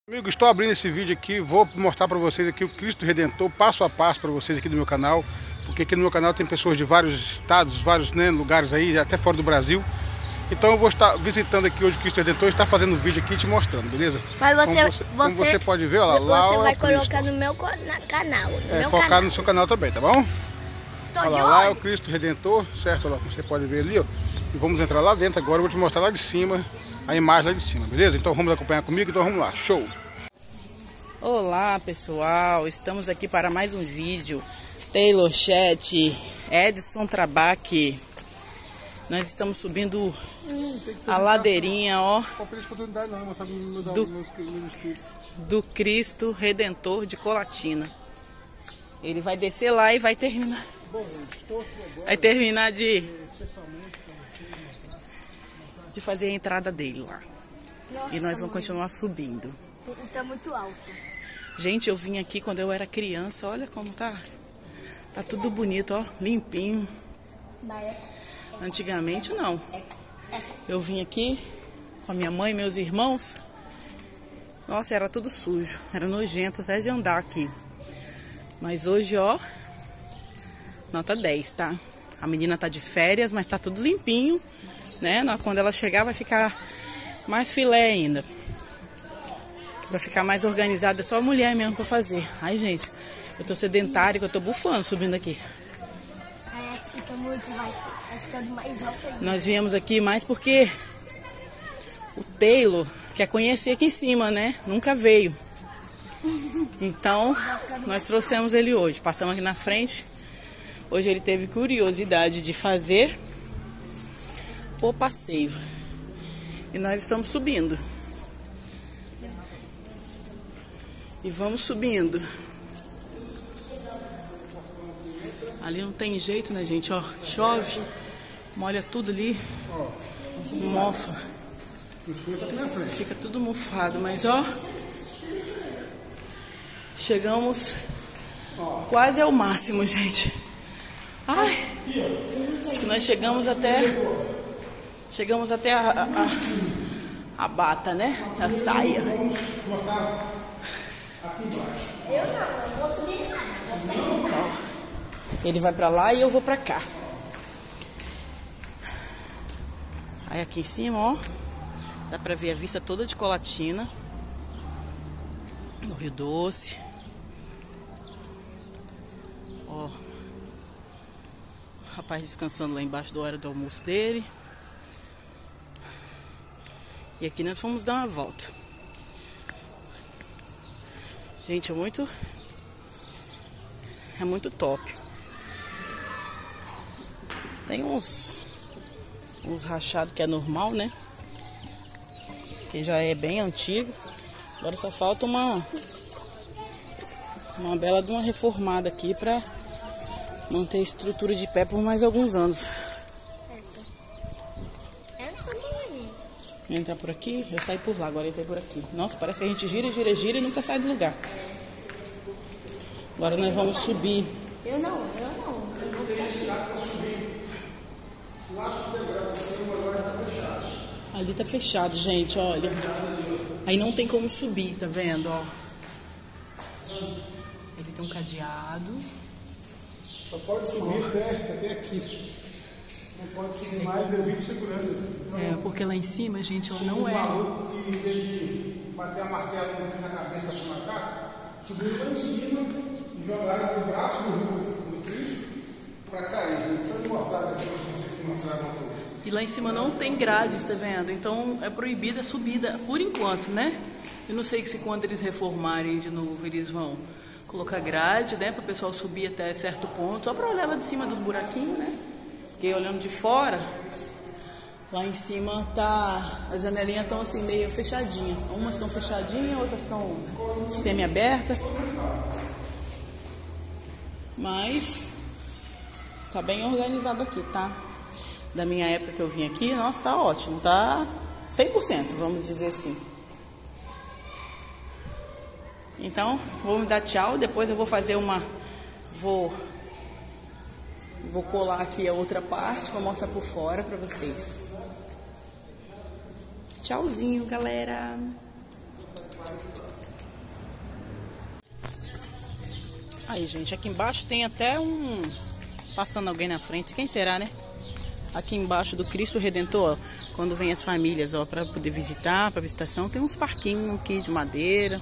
Amigo, estou abrindo esse vídeo aqui, vou mostrar para vocês aqui o Cristo Redentor, passo a passo para vocês aqui do meu canal, porque aqui no meu canal tem pessoas de vários estados, vários lugares aí, até fora do Brasil. Então eu vou estar visitando aqui hoje o Cristo Redentor e estar fazendo um vídeo aqui te mostrando, beleza? Mas como você pode ver, ó lá, você vai o colocar Cristo. no meu canal. Colocar no seu canal também, tá bom? Tô de Olha lá, olho. é o Cristo Redentor, certo? Olha lá, você pode ver ali, ó. E vamos entrar lá dentro agora, eu vou te mostrar lá de cima, a imagem lá de cima, beleza? Então vamos acompanhar comigo, então vamos lá, show! Olá pessoal, estamos aqui para mais um vídeo. Taylor Chat, Edson Trabac. Nós estamos subindo a ladeirinha, ó, do Cristo Redentor de Colatina. Ele vai descer lá e vai terminar. De fazer a entrada dele lá. Nossa, E nós vamos continuar subindo. tá muito alto. Gente, eu vim aqui quando eu era criança, olha como tá. Tá tudo bonito, ó, limpinho. Antigamente não. Eu vim aqui com a minha mãe e meus irmãos. Nossa, era tudo sujo, era nojento até de andar aqui. Mas hoje, ó, nota 10, tá? A menina tá de férias, mas tá tudo limpinho, né? Quando ela chegar vai ficar mais filé ainda. Pra ficar mais organizada, é só a mulher mesmo pra fazer. Ai, gente, eu tô sedentária, que eu tô bufando subindo aqui. Fica muito, vai ficando mais alto ainda. Nós viemos aqui mais porque o Taylor quer conhecer aqui em cima, né? Nunca veio. Então, nós trouxemos ele hoje. Passamos aqui na frente. Hoje ele teve curiosidade de fazer o passeio. E nós estamos subindo. E vamos subindo. Ali não tem jeito, né, gente? Ó, chove, molha tudo ali, mofa. Fica tudo mofado, mas ó, chegamos quase ao máximo, gente. Ai, acho que nós chegamos até a bata, né? A saia. Eu vou subir nada. Ele vai pra lá e eu vou pra cá. Aí aqui em cima, ó, dá pra ver a vista toda de Colatina, no Rio Doce. Ó, o rapaz descansando lá embaixo da hora do almoço dele. E aqui nós fomos dar uma volta. Gente, é muito top. Tem uns rachados que é normal, né? Que já é bem antigo. Agora só falta uma bela de uma reformada aqui pra manter a estrutura de pé por mais alguns anos. Entrar por aqui, eu saio por lá, agora entrei por aqui. Nossa, parece que a gente gira e nunca sai do lugar. Agora nós vamos subir. Eu não. Eu vou ficar aqui. Ali tá fechado, gente, olha. Aí não tem como subir, tá vendo, ó. Ele tem um cadeado. Só pode subir até aqui. Não pode subir mais devido à segurança. É, porque lá em cima, gente, ela não é. Que em vez de bater a martela na cabeça da sua macaca, subiu lá em cima e jogaram o braço no Cristo para cair. Deixa eu mostrar aqui para vocês mostrar uma coisa. E lá em cima não tem grades, tá vendo? Então é proibida a subida por enquanto, né? Eu não sei se quando eles reformarem de novo eles vão colocar grade, né? Para o pessoal subir até certo ponto, só para olhar lá de cima dos buraquinhos, né? Porque olhando de fora, lá em cima tá, as janelinhas estão assim meio fechadinhas. Umas estão fechadinhas, outras estão semi-abertas. Mas tá bem organizado aqui, tá? Da minha época que eu vim aqui, nossa, tá ótimo, tá 100%, vamos dizer assim. Então, vou me dar tchau, depois eu vou fazer vou colar aqui a outra parte, vou mostrar por fora pra vocês. Tchauzinho, galera! Aí, gente, aqui embaixo tem até passando alguém na frente. Quem será, né? Aqui embaixo do Cristo Redentor, ó, quando vem as famílias, ó, para poder visitar, para visitação, tem uns parquinhos aqui de madeira.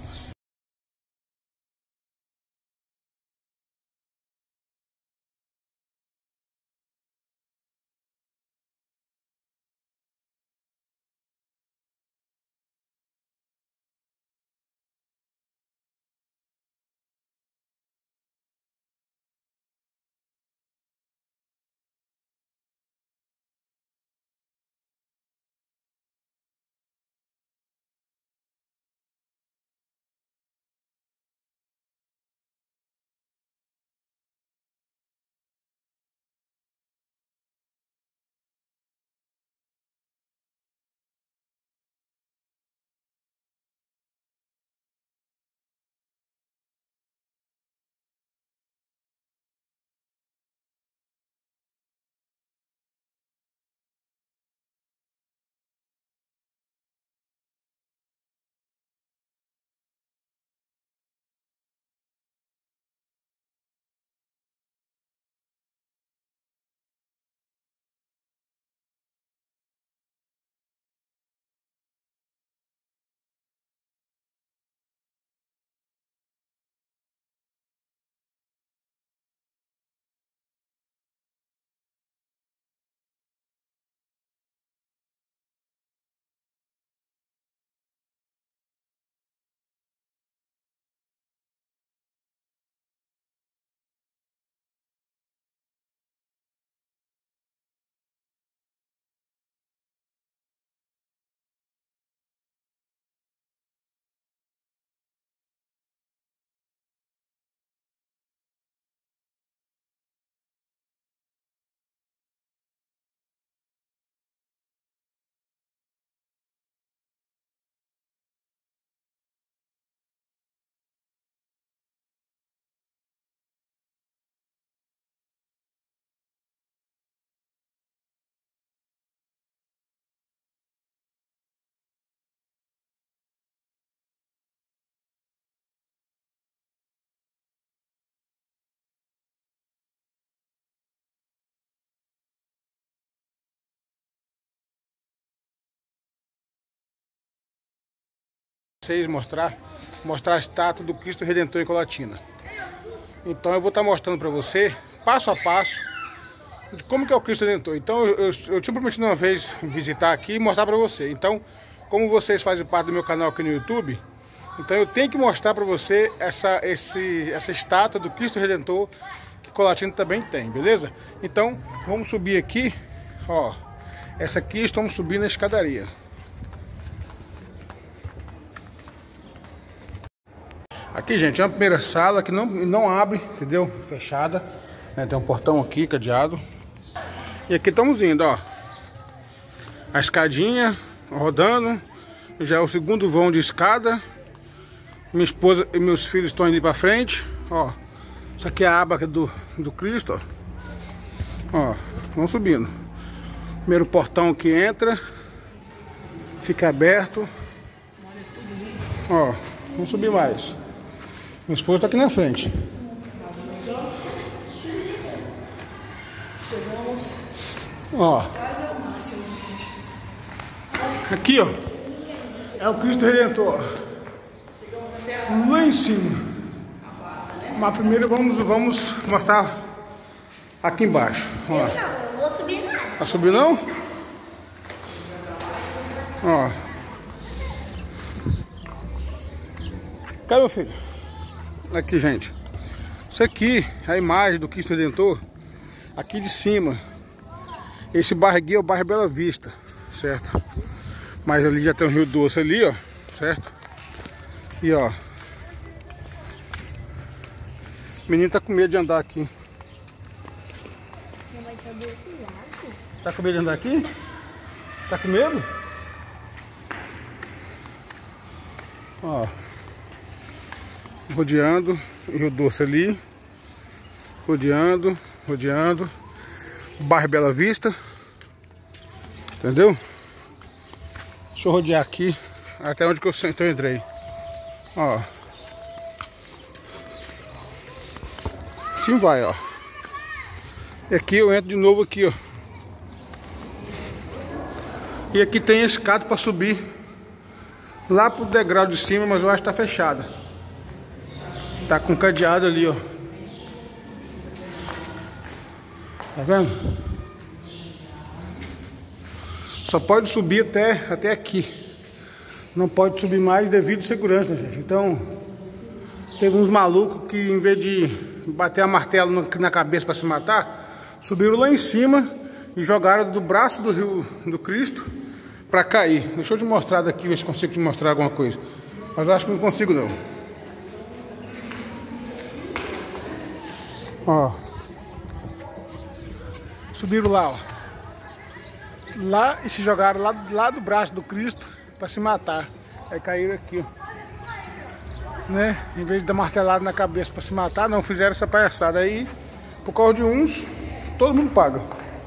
Vocês mostrar a estátua do Cristo Redentor em Colatina. Então eu vou estar mostrando para você, passo a passo, de como que é o Cristo Redentor. Então eu tinha prometido uma vez visitar aqui e mostrar para você. Então, como vocês fazem parte do meu canal aqui no YouTube, então eu tenho que mostrar para você essa estátua do Cristo Redentor que Colatina também tem, beleza? Então vamos subir aqui, ó. Essa aqui estamos subindo a escadaria. Aqui, gente, é uma primeira sala que não abre, entendeu? Fechada, né? Tem um portão aqui, cadeado. E aqui estamos indo, ó. A escadinha rodando. Já é o segundo vão de escada. Minha esposa e meus filhos estão indo para frente, ó. Isso aqui é a aba do Cristo, ó. Ó, vamos subindo. Primeiro portão que entra, fica aberto. Ó, vamos subir mais. Minha esposa está aqui na frente. Ó. Aqui, ó. É o Cristo Redentor. Lá em cima. Mas primeiro vamos mostrar aqui embaixo. Ó. Eu não vou subir nada. Vai subir não? Ó. Cadê meu filho? Aqui, gente. Isso aqui é a imagem do Cristo Redentor. Aqui de cima. Esse bairro aqui é o bairro Bela Vista, certo? Mas ali já tem o Rio Doce ali, ó, certo? E ó, o menino tá com medo de andar aqui. Tá com medo de andar aqui? Tá com medo? Ó, rodeando, Rio Doce ali, rodeando, bairro Bela Vista, entendeu? Deixa eu rodear aqui até onde que eu entrei. Ó. Assim vai, ó. E aqui eu entro de novo aqui, ó. E aqui tem a escada para subir lá pro degrau de cima, mas eu acho que tá fechada. Tá com cadeado ali, ó. Tá vendo? Só pode subir até aqui. Não pode subir mais devido à segurança, gente. Então, teve uns malucos que, em vez de bater a martelo na cabeça para se matar, subiram lá em cima e jogaram do braço do Rio do Cristo para cair. Deixa eu te mostrar daqui, ver se consigo te mostrar alguma coisa. Mas eu acho que não consigo, não. Ó. Subiram lá, ó. Lá e se jogaram lá do braço do Cristo para se matar. Aí caíram aqui, ó. Né? Em vez de dar martelada na cabeça para se matar, não fizeram essa palhaçada. Aí, por causa de uns, todo mundo paga.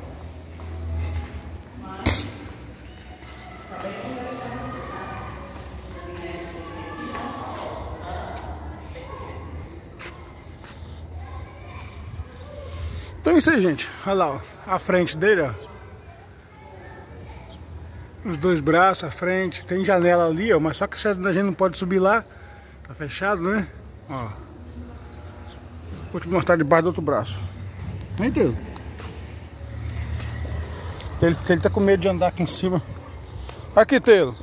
Então é isso aí, gente. Olha lá, ó, a frente dele, ó. Os dois braços à frente. Tem janela ali, ó, mas só que a gente não pode subir lá. Tá fechado, né? Ó. Vou te mostrar debaixo do outro braço. Nem deu. Ele tá com medo de andar aqui em cima. Aqui, Telo.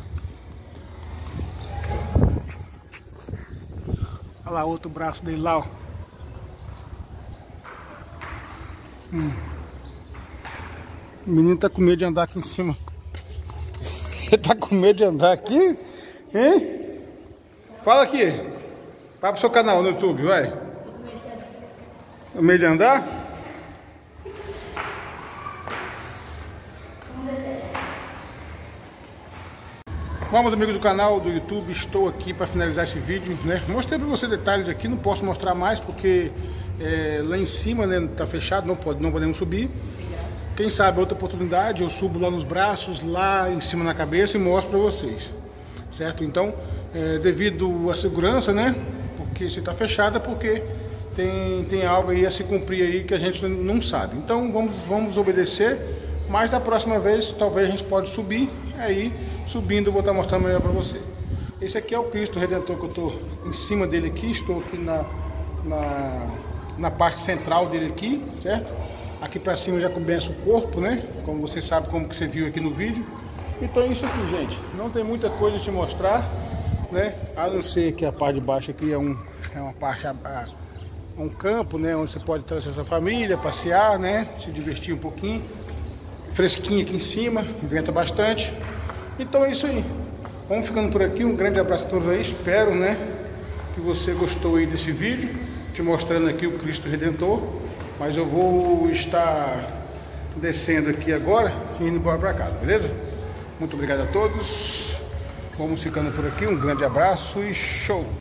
Olha lá, outro braço dele lá, ó. O menino tá com medo de andar aqui em cima. Ele tá com medo de andar aqui? Hein? Fala aqui. Vai pro seu canal no YouTube, vai. Com medo de andar? Vamos, amigos do canal do YouTube, estou aqui para finalizar esse vídeo, né? Mostrei para você detalhes aqui, não posso mostrar mais porque lá em cima, né, tá fechado, não podemos subir. Quem sabe outra oportunidade eu subo lá nos braços, lá em cima na cabeça e mostro para vocês, certo? Então, devido à segurança, né? Porque se tá fechado é porque tem algo aí a se cumprir aí que a gente não sabe. Então vamos obedecer, mas da próxima vez talvez a gente pode subir, aí subindo eu vou estar mostrando melhor para você. Esse aqui é o Cristo Redentor que eu estou em cima dele aqui, estou aqui na parte central dele aqui, certo? Aqui para cima já começa o corpo, né? Como você sabe, como que você viu aqui no vídeo. Então é isso aqui, gente. Não tem muita coisa a te mostrar, né? A não ser que a parte de baixo aqui é uma parte, um campo, né? Onde você pode trazer a sua família, passear, né? Se divertir um pouquinho. Fresquinho aqui em cima, venta bastante. Então é isso aí. Vamos ficando por aqui. Um grande abraço a todos aí. Espero, né, que você gostou aí desse vídeo, te mostrando aqui o Cristo Redentor. Mas eu vou estar descendo aqui agora e indo embora para casa, beleza? Muito obrigado a todos. Vamos ficando por aqui. Um grande abraço e show!